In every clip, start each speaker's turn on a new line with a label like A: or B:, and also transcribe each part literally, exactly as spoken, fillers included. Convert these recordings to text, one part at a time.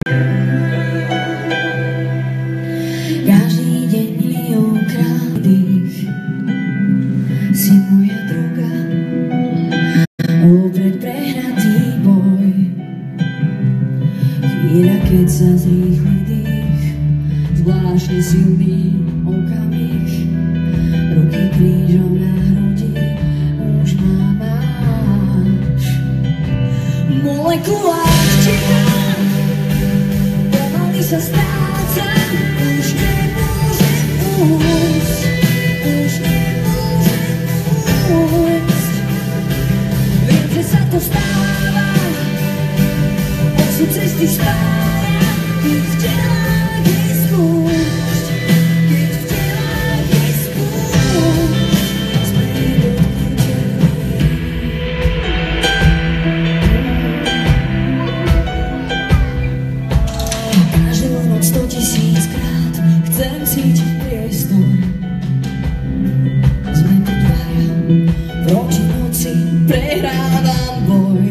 A: Každý deň miliónkrát dých si moja droga, opred prehratý boj. Chvíľa, keď sa zrýchli dých, zvláštne silný okamih, ruky krížom na hrudi, už ma máš. Molekulách čeká, pomaly sa strácam, už nemôžem újsť, už nemôžem újsť. Viem, že sa to stáva, osud cesty spája, keď v telách je spúšť, keď v telách je spúšť. Každú noc sto tisíckrát chcem cítiť priestor. Sme tu dvaja, proti noci prehrávam boj.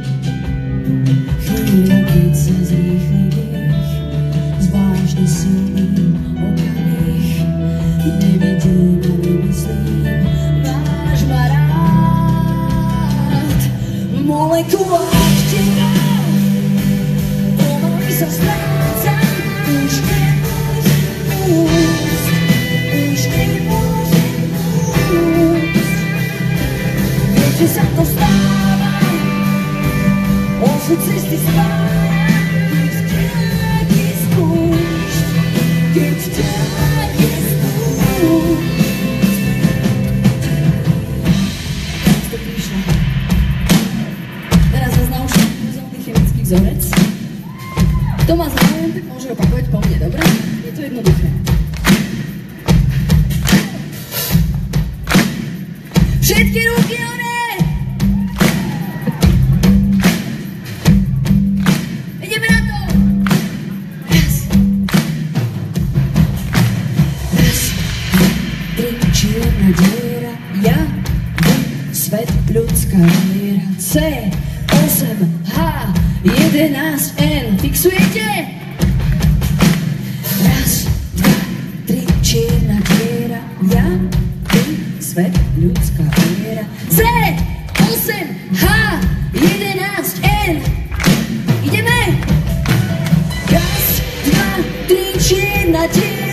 A: Chvíľa, keď sa zrýchli dých, zvláštne silný okamih, nevidím a nemyslím, máš ma rád. V molekulách teba pomaly sa strácam, už nemôžem újsť, už nemôžem újsť. Viem, že sa to stáva, osud cesty spája, keď v telách je spúšť, keď v telách je spúšť. Teraz to prišlo. Teraz vás naučím pozorný chemický vzorec. Kto má záujem, tak môže opakovať po mne, dobre? Je to jednoduché. Všetky ruky hore! Ideme na to! Raz. Raz, dva, tri, čierna diera, ja, vy, svet, ľudská viera. C, osem, H, jedenásť, N. Fixujete? Raz, dva, tri, čierna diera, ja, vy, svet, ľudská viera. C, osem, H, jedenásť, N. Ideme! Raz, dva, tri, čierna diera.